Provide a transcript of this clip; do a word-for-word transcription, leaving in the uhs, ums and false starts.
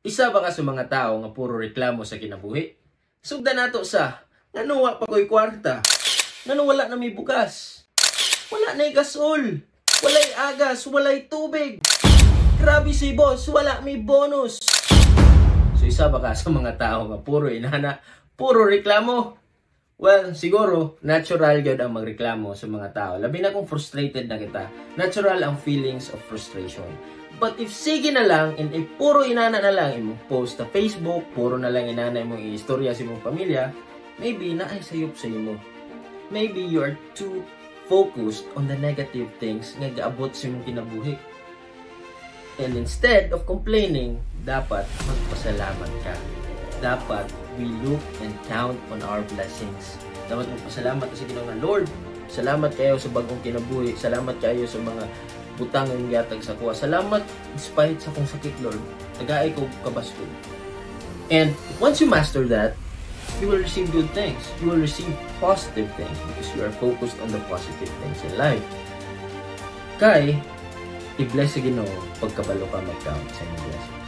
Isa ba ka sa mga tao nga puro reklamo sa kinabuhi? Sugdan nato sa, ngano wa pa ko'y kwarta? Ngano wala na may bugas? Wala na'y gasol? Wala'y agas? Wala'y tubig? Grabe si boss, wala may bonus. So isa ba ka sa mga tao nga puro inana, puro reklamo? Well, siguro, natural yun ang magreklamo sa mga tao. Labi na kung frustrated na kita. Natural ang feelings of frustration. But if sige na lang, and if puro inana na lang, imong post sa Facebook, puro na lang inana imong istorya sa imong pamilya, maybe na ay sayop sa imo. Maybe you are too focused on the negative things nga gaabot sa imong kinabuhi. And instead of complaining, dapat magpasalamat ka. Dapat we look and count on our blessings. Dapat magpasalamat sa Ginoong Lord. Salamat kayo sa bagong kinabuhi. Salamat kayo sa mga butang ng gatag sa kuha. Salamat despite sa kong sakit, Lord. Tagaay ko kabaskog. And once you master that, you will receive good things. You will receive positive things because you are focused on the positive things in life. Kay, i-bless sa Ginoo pagkabalo ka mag-count sa mga blessings.